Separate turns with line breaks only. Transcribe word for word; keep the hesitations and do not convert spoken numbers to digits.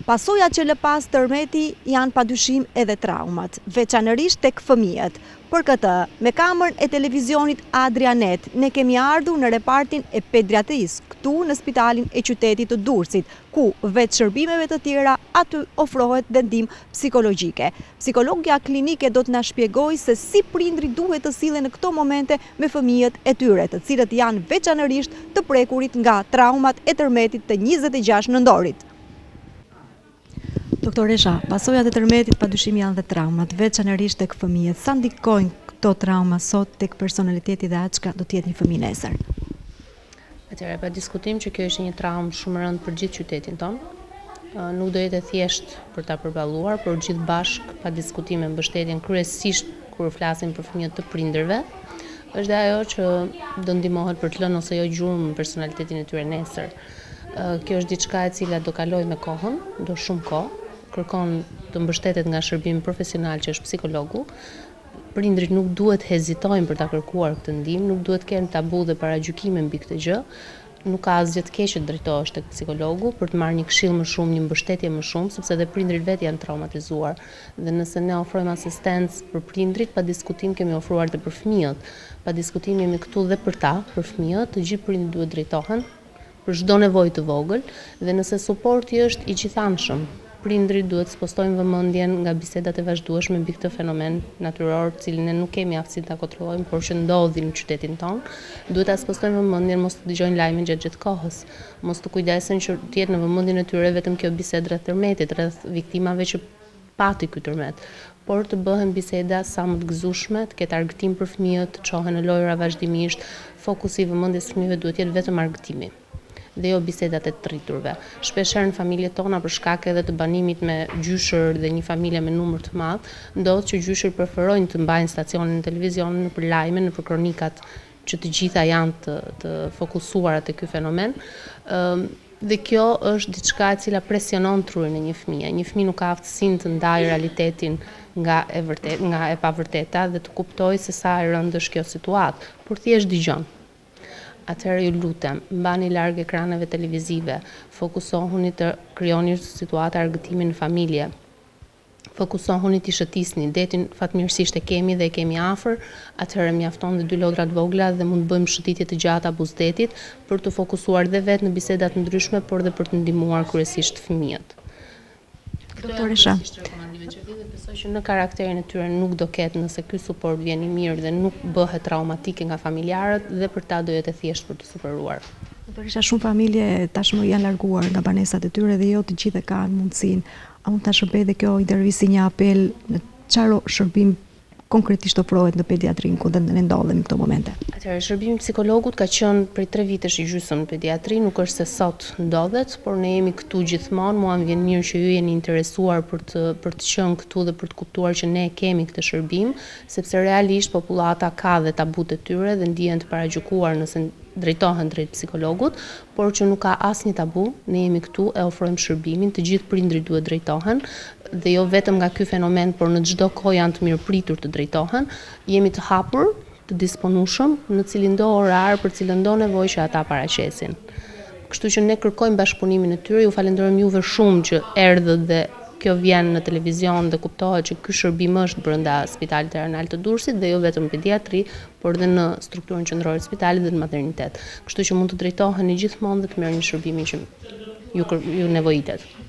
Pasojat që lë pas tërmeti janë padyshim edhe traumat, veçanërisht tek fëmijët. Për këtë, me kamerën e televizionit Adrianet, ne kemi ardhur në repartin e pediatrisë, këtu në spitalin e qytetit të Durrësit, ku veç shërbimeve të tjera aty ofrohet dhe ndihmë psikologjike. Psikologja klinike do të na shpjegojë se si prindrit duhet të sillen në këto momente me fëmijët e tyre, të cilët janë veçanërisht të prekurit nga traumat e tërmetit të njëzet e gjashtë nëndorit. Doktor Resha, pasojat e tërmetit padyshim janë dhe traumat, veçanërisht tek fëmijët. Sa ndikojnë këto trauma sot tek personaliteti dhe atë çka do të jetë një fëmijë nesër?
Atëherë, pa diskutim që kjo është një traumë shumë e rëndë për gjithë qytetin tonë. Nuk do jetë e thjesht për ta përballuar, por gjithë bashk pa diskutim me mbështetjen kryesisht kur flasim për fëmijët të prindërve, është dhe ajo që do ndihmohet për të lënë ose jo gjurmë personalitetin e tyre nesër. Kjo është diçka e cila do kaloj me kohën, do shumë kohë, kërkon të mbështetet nga shërbimi profesional që është psikologu. Prindrit nuk duhet hezitojnë për ta kërkuar këtë ndihmë, nuk duhet kenë tabu dhe paragjykime mbi këtë gjë. Nuk ka asgjë të keq që drejtohesh tek psikologu për të marrë një këshill më shumë, një mbështetje më shumë, sepse edhe prindrit vetë janë traumatizuar. Dhe nëse ne ofrojmë asistencë për prindrit, pa diskutim kemi ofruar edhe për fëmijët. Pa diskutim jemi këtu dhe për ta, për fëmijët, të gjithë prindrit duhet drejtohen për çdo nevojë të vogël dhe nëse suporti është i gjithanshëm, prindrit duhet të spostojnë vëmendjen nga bisedat e vazhdueshme mbi këtë fenomen natyror, cilin ne nuk kemi aftësinë ta kontrollojmë, por që ndodhi në qytetin tonë. Duhet ta spostojnë vëmendjen, mos të dëgjojnë lajme gjatë gjithë kohës, mos të kujdesen që të jetë në vëmendjen e tyre vetëm kjo bisedë rreth tërmetit, rreth viktimave që pati ky tërmet, por të bëhen biseda sa më të gëzueshme, të ketë argëtim për fëmijët, të çohen në lojra vazhdimisht, fokusi i vëmendjes së fëmijëve duhet jetë vetëm argëtimi dhe jo bisedat e të rriturve. Shpeshherë në familjet tona për shkak edhe të banimit me gjyshër dhe një familje me numër të madh, ndodh që gjyshër preferojnë të mbajnë stacionin në televizion, nëpër lajme, nëpër kronikat që të gjitha janë të, të fokusuara te ky fenomen. Ëm dhe kjo është diçka e cila presionon trurin e një fëmije. Një fëmijë nuk ka aftësinë të ndajë realitetin nga e vërtet, nga e pavërteta dhe të kuptojë se sa e rëndë është kjo situatë, por thjesht dëgjon. Atëherë ju lutem, mbani larg ekraneve televizive, fokusohuni të krijoni situata argëtimi në familje. Fokusohuni të shëtisni, detin fatmirësisht e kemi dhe e kemi afër, atëherë mjafton dhe dy lodra të vogla dhe mund të bëjmë shëtitje të gjata buzdetit për të fokusuar dhe vetë në bisedat të ndryshme, por dhe për të ndihmuar kryesisht fëmijët.
Doktor Resha,
besoj që në karakterin e tyre nuk do ketë nëse ky suport vjen i mirë dhe nuk bëhet traumatike nga familjarët dhe për ta do jetë e thjeshtë për të superuar.
Doktor Resha, shumë familje tashmë janë larguar nga banesat e tyre dhe jo të gjithë kanë mundësinë. A mund ta shërbejë dhe kjo intervistë një apel në çfarë shërbim konkretisht ofrohet në pediatrin ku ne ndodhemi në këto momente?
Atëherë, shërbimi psikologut ka qenë prej tre vitesh i gjysmë në pediatri, nuk është se sot ndodhet, por ne jemi këtu gjithmonë. Mua më vjen mirë që ju jeni interesuar për të për të qenë këtu dhe për të kuptuar që ne kemi këtë shërbim, sepse realisht popullata ka dhe tabut e tyre dhe ndihen të paragjykuar nëse drejtohen drejt psikologut, por që nuk ka asnjë tabu, ne jemi këtu e ofrojmë shërbimin, të gjithë prindrit duhet drejtohen dhe jo vetëm nga ky fenomen, por në çdo kohë janë të mirëpritur të drejtohen. Jemi të hapur, të disponueshëm në cilin do orar për cilën do nevojë që ata paraqesin. Kështu që ne kërkojmë bashkëpunimin e tyre, ju falenderojmë juve shumë që erdhët dhe kjo vjen në televizion dhe kuptohet që ky shërbim është brenda Spitalit Rajonal të Durrësit dhe jo vetëm pediatri, por dhe në strukturën qendrore të spitalit dhe në maternitet. Kështu që mund të drejtoheni gjithmonë dhe të merrni shërbimin që ju, ju nevojitet.